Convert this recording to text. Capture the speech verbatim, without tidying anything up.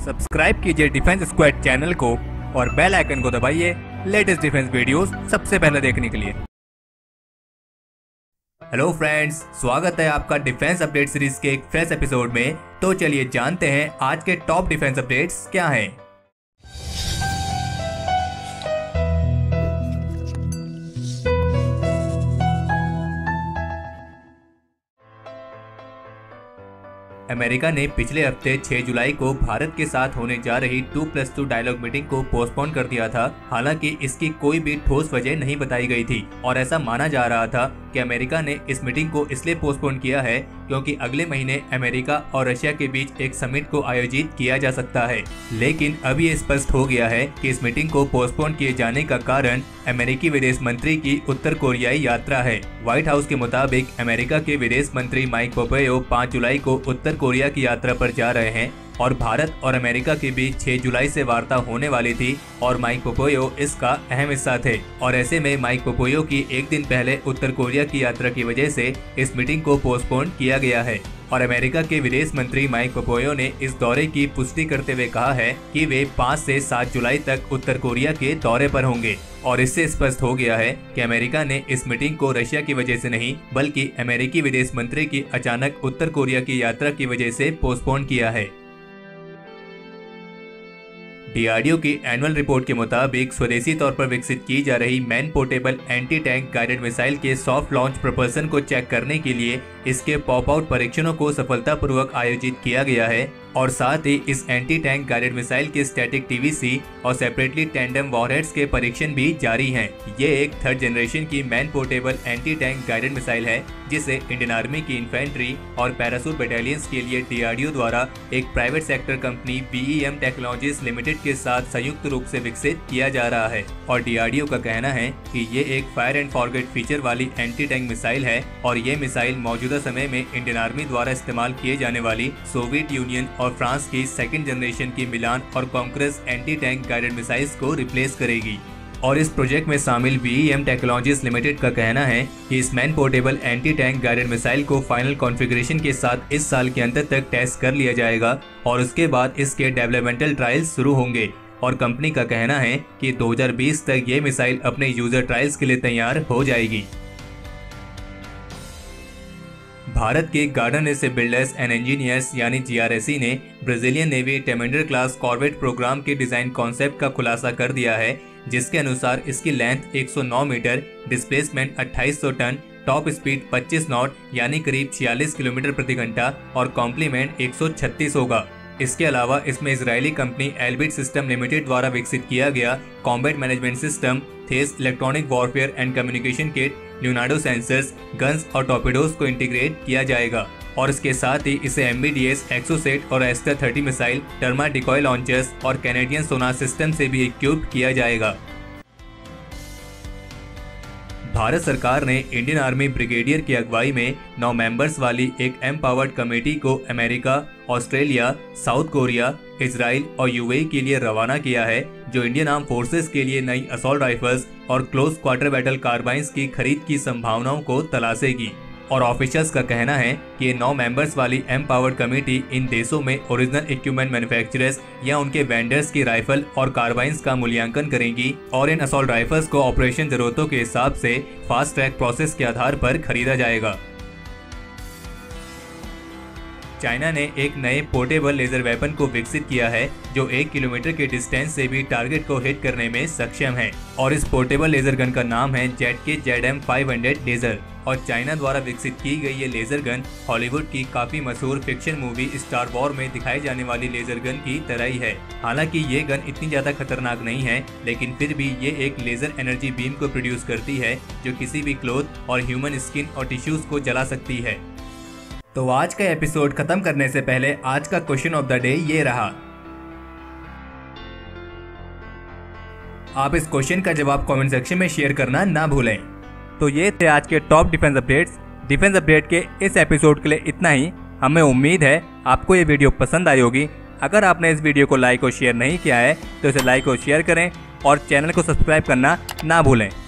Subscribe कीजिए defence squad channel को और बेल आइकन को दबाइए लेटेस्ट डिफेंस वीडियोस सबसे पहले देखने के लिए। हेलो फ्रेंड्स, स्वागत है आपका डिफेंस अपडेट सीरीज के एक फ्रेश एपिसोड में। तो चलिए जानते हैं आज के टॉप डिफेंस अपडेट्स क्या हैं। अमेरिका ने पिछले हफ्ते छह जुलाई को भारत के साथ होने जा रही two plus two dialogue meeting को पोस्टपोन कर दिया था। हालांकि इसकी कोई भी ठोस वजह नहीं बताई गई थी और ऐसा माना जा रहा था कि अमेरिका ने इस मीटिंग को इसलिए पोस्टपोन किया है क्योंकि अगले महीने अमेरिका और रशिया के बीच एक समिट को आयोजित किया जा सकता है। लेकिन अब ये स्पष्ट हो गया है कि इस मीटिंग को पोस्टपोन किए जाने का कारण अमेरिकी विदेश मंत्री की उत्तर कोरियाई यात्रा है। व्हाइट हाउस के मुताबिक अमेरिका के विदेश मंत्री माइक पोम्पेयो पाँच जुलाई को उत्तर कोरिया की यात्रा पर जा रहे हैं और भारत और अमेरिका के बीच छह जुलाई से वार्ता होने वाली थी और माइक पोम्पेयो इसका अहम हिस्सा थे। और ऐसे में माइक पोम्पेयो की एक दिन पहले उत्तर कोरिया की यात्रा की वजह से इस मीटिंग को पोस्टपोन किया गया है। और अमेरिका के विदेश मंत्री माइक पोम्पेयो ने इस दौरे की पुष्टि करते हुए कहा है कि वे पाँच से सात जुलाई तक उत्तर कोरिया के दौरे पर होंगे। और इससे स्पष्ट हो गया है कि अमेरिका ने इस मीटिंग को रशिया की वजह से नहीं बल्कि अमेरिकी विदेश मंत्री की अचानक उत्तर कोरिया की यात्रा की वजह से पोस्टपोन किया है। डी आर डी ओ की एनुअल रिपोर्ट के मुताबिक स्वदेशी तौर पर विकसित की जा रही man portable anti tank guided missile के सॉफ्ट लॉन्च प्रपल्सन को चेक करने के लिए इसके पॉप आउट परीक्षणों को सफलतापूर्वक आयोजित किया गया है और साथ ही इस एंटी टैंक गाइडेड मिसाइल के स्टैटिक टी वी सी और सेपरेटली टैंडम वॉरहेड्स के परीक्षण भी जारी हैं। ये एक थर्ड जनरेशन की man portable anti tank guided missile है जिसे इंडियन आर्मी की इन्फेंट्री और पैरासूट बटालियंस के लिए डी आर डी ओ द्वारा एक private sector company B E M technologies limited के साथ संयुक्त रूप से विकसित किया जा रहा है। और डी आर डी ओ का कहना है कि ये एक फायर एंड फॉरगेट फीचर वाली एंटी टैंक मिसाइल है और ये मिसाइल मौजूदा समय में इंडियन आर्मी द्वारा इस्तेमाल किए जाने वाली सोवियत यूनियन और फ्रांस की सेकंड जनरेशन की मिलान और Konkurs anti tank guided missiles को रिप्लेस करेगी। और इस प्रोजेक्ट में शामिल B E M technologies limited का कहना है कि इस man portable anti tank guided missile को फाइनल कॉन्फ़िगरेशन के साथ इस साल के अंत तक टेस्ट कर लिया जाएगा और उसके बाद इसके डेवलपमेंटल ट्रायल्स शुरू होंगे। और कंपनी का कहना है कि दो हज़ार बीस तक ये मिसाइल अपने यूजर ट्रायल्स के लिए तैयार हो जाएगी। भारत के गार्डन से बिल्डर्स एंड इंजीनियर्स यानी जी आर एस ई ने Brazilian navy Tamandare class corvette program के डिजाइन कॉन्सेप्ट का खुलासा कर दिया है, जिसके अनुसार इसकी लेंथ एक सौ नौ मीटर, डिस्प्लेसमेंट अट्ठाईस सौ टन, टॉप स्पीड पच्चीस नॉट यानी करीब छियालीस किलोमीटर प्रति घंटा और कॉम्प्लीमेंट एक सौ छत्तीस होगा। इसके अलावा इसमें Israeli company Elbit system limited द्वारा विकसित किया गया combat management system, Thales electronic warfare and communication kit, Leonardo sensors, guns और टॉर्पेडोज को इंटीग्रेट किया जाएगा। और इसके साथ ही इसे M B D S, Exocet और Aster thirty missile, Terma decoy launchers और कैनेडियन सोनार सिस्टम से भी इक्विप्ड किया जाएगा। भारत सरकार ने इंडियन आर्मी ब्रिगेडियर की अगुवाई में नौ मेंबर्स वाली एक एम्पावर्ड कमेटी को America, Australia, South Korea, Israel और यू ए ई के लिए रवाना किया है, जो इंडियन आर्म फोर्सेस के लिए नई असॉल्ट राइफल्स और क्लोज क्वार्टर बैटल कार्बाइन्स की खरीद की संभावनाओं को तलाशेगी। और ऑफिशियल्स का कहना है कि ये नौ मेंबर्स वाली एम्पावर्ड कमेटी इन देशों में ओरिजिनल इक्विपमेंट मैन्युफैक्चरर्स या उनके वेंडर्स की राइफल और कार्बाइन्स का मूल्यांकन करेंगी और इन असॉल्ट राइफल्स को ऑपरेशन जरूरतों के हिसाब से फास्ट ट्रैक प्रोसेस के आधार पर खरीदा जाएगा। चाइना ने एक नए पोर्टेबल लेजर वेपन को विकसित किया है जो एक किलोमीटर के डिस्टेंस से भी टारगेट को हिट करने में सक्षम है। और इस पोर्टेबल लेजर गन का नाम है Z K Z M five hundred laser. और चाइना द्वारा विकसित की गई ये लेजर गन हॉलीवुड की काफी मशहूर फिक्शन मूवी स्टार वॉर में दिखाई जाने वाली लेजर गन की तरह ही है। हालांकि ये गन इतनी ज्यादा खतरनाक नहीं है, लेकिन फिर भी ये एक लेजर एनर्जी बीम को प्रोड्यूस करती है जो किसी भी क्लोथ और ह्यूमन स्किन और टिश्यूज को जला सकती है। तो आज का एपिसोड खत्म करने से पहले आज का क्वेश्चन ऑफ द डे ये रहा। आप इस क्वेश्चन का जवाब कमेंट सेक्शन में शेयर करना ना भूलें। तो ये थे आज के top defence updates. Defence update के इस एपिसोड के लिए इतना ही। हमें उम्मीद है आपको ये वीडियो पसंद आई होगी। अगर आपने इस वीडियो को लाइक और शेयर नहीं किया है तो इसे लाइक और शेयर करें और चैनल को सब्सक्राइब करना ना भूलें।